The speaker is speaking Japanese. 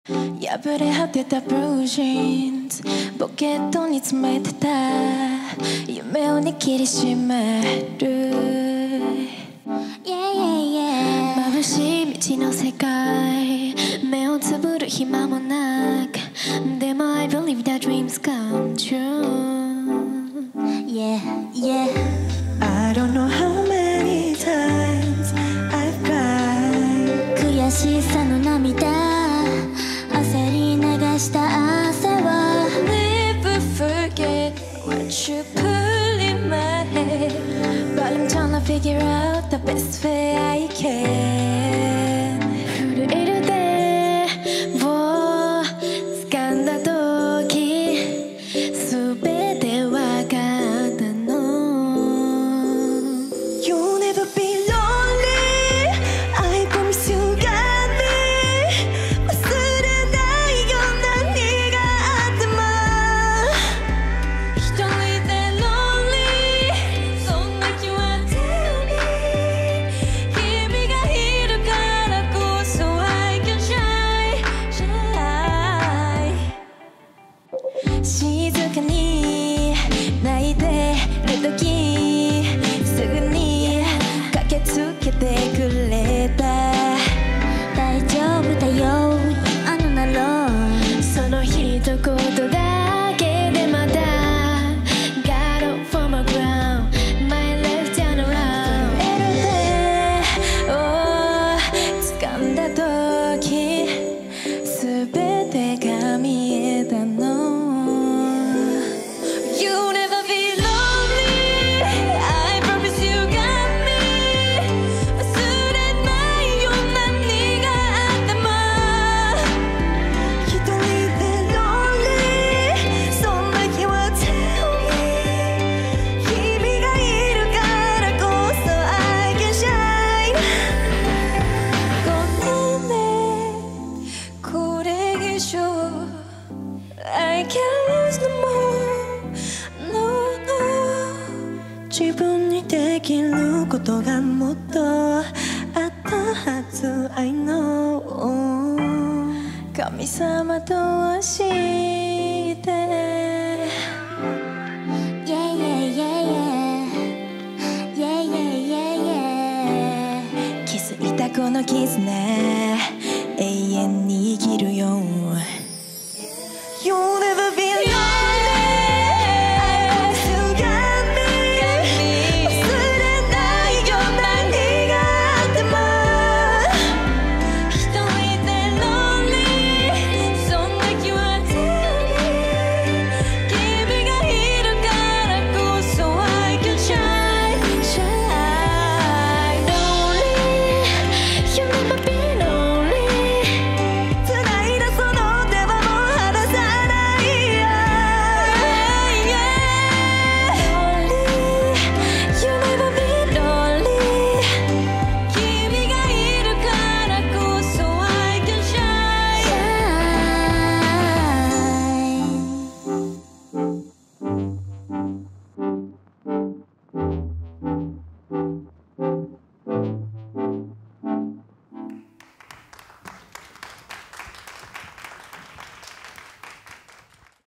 破れ果てたブルージーンズポケットに詰めてた夢を握りしめる眩しい未知の世界目をつぶる暇もなくでも I believe that dreams come true I don't know how many times I've cried 悔しさの涙焦り流した汗は Never forget what you put in my head But I'm trying to figure out the best way I can 震える手を掴んだ時全て分かったの You'll never be lonely I promise you got me 忘れないよ何があっても一人で lonely そんな日は Tell me 君がいるからこそ I can shine 静かに泣いてる時すぐに駆けつけてくれた大丈夫だよあのなろうその一言だけでまた Got up from my ground My life turn around 手を掴んだ時全てが見えたの You never be lonely I promise you got me 忘れないよ何があっても一人で lonely そんな日は Tell me 君がいるからこそ I can shine ごめんねこれ以上 I can't lose no more No no 自分にできることがもっとあったはず I know 神様として気づいたこの絆